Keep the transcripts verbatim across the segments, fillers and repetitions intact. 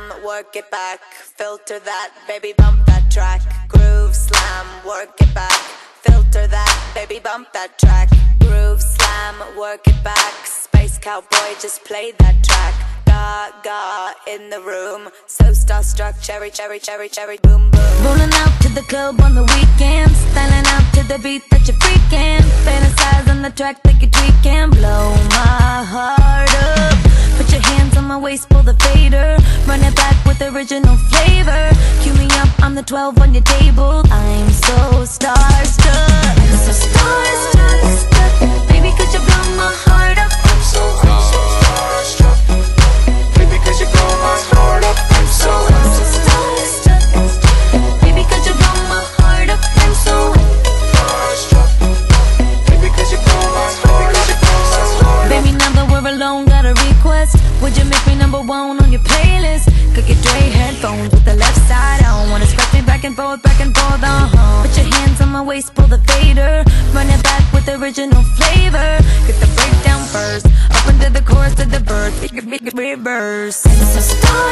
slam, work it back. Filter that, baby, bump that track. Groove slam, work it back. Filter that, baby, bump that track. Groove slam, work it back. Space cowboy, just play that track. Gaga in the room, so starstruck, cherry, cherry, cherry, cherry, boom, boom. Rolling out to the club on the weekends, styling out to the beat that you're freaking. Fantasize on the track that you're tweaking. Blow my heart up. Put your hands on my waist, pull the fader. Run it back with original flavor. Cue me up, I'm the twelve on your table. I'm so starstruck, I'm so starstruck. Baby, could you blow my heart up? I'm so, I'm so starstruck. Baby, could you blow my heart up? I'm so, I'm so starstruck. Baby, could you blow my heart up? I'm so starstruck. Baby, could you blow my heart up? Baby, now that we're alone, got a request. Would you make me number one on your playlist? Could get Dre headphones with the left side on. Wanna scratch me back and forth, back and forth, uh-huh. Put your hands on my waist, pull the fader. Run it back with original flavor. Get the breakdown first, up into the chorus to the verse. Big, big, reverse. I'm so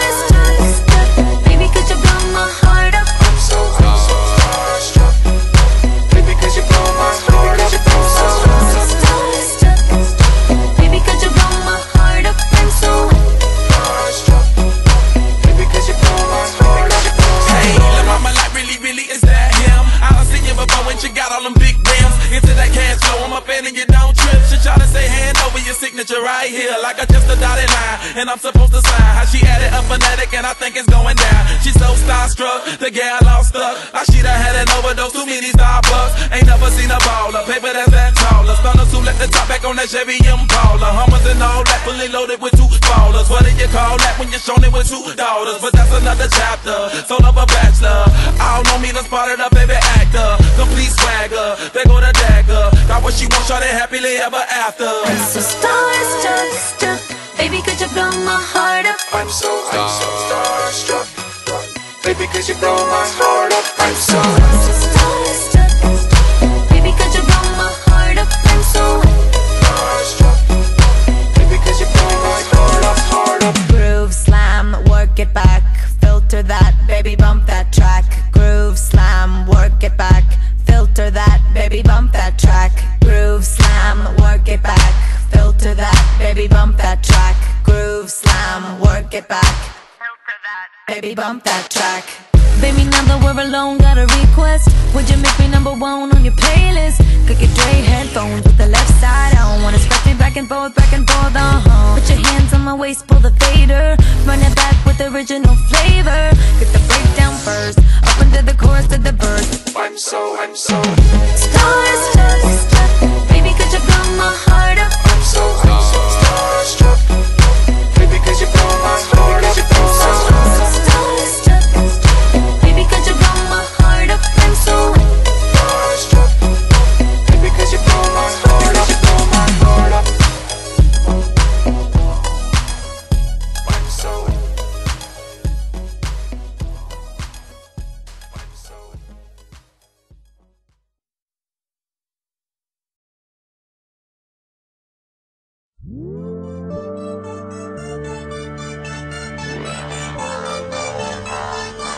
starstruck. Baby, could you blow my heart up? I'm so, I'm so starstruck. Baby, could you blow my heart up? I'm so, I'm so starstruck. Baby, could you blow my heart up? I'm so starstruck. Baby, could you blow my heart up? Hey, the mama like really, really, is that him? I done seen you before when she got all them big rims. Into that cash flow, I'm up in and you don't trip. She try to say hand over your signature right here, like I just a dotted line, and I'm supposed to sign. How she added a phonetic and I think it's going down. She's so starstruck, the gal all stuck. Like she done had an overdose, too many Starbucks. Ain't never seen a baller, paper that's that taller. Stunners who let the top back on that Chevy Impala. Hummers and all that, fully loaded with two ballers. What do you call that when you're shown it with two daughters? But that's another chapter, soul of a bachelor. All know me, done spotted a baby actor. Complete swagger, they go to dagger. Got what she wants, shot it happily ever after. I'm so starstruck. Baby, could you blow my heart up? I'm so, I'm so starstruck. Baby, could you blow my heart up? I'm so, I'm so starstruck. Baby, could you blow my heart up? I'm so starstruck. Baby, could you blow my heart up, heart up? Groove slam, work it back. Filter that, baby, bump that track. Groove slam, work it back. Filter that, baby, bump that track. Groove slam, work it back. Filter that, baby, bump that track. Groove slam, work it back. Filter that, baby, bump that track. Baby, now that we're alone, got a request. Would you make me number one on your playlist? Could get Dre headphones with the left side on. Wanna scratch me back and forth, back and forth, uh-huh. Put your hands on my waist, pull the fader. Run it back with original flavor. Get the breakdown first, up into the chorus to the verse. I'm so, I'm so starstruck. Baby, could you blow my heart up? I'm so, I'm so starstruck. Baby, could you blow my heart up? I'm so, I'm so starstruck. Baby, could you blow my heart up? I'm so starstruck. Baby, could you blow my heart up? Blow my heart up. I'm so, I'm so.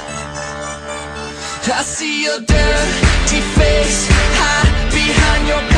I see your dirty face hide behind your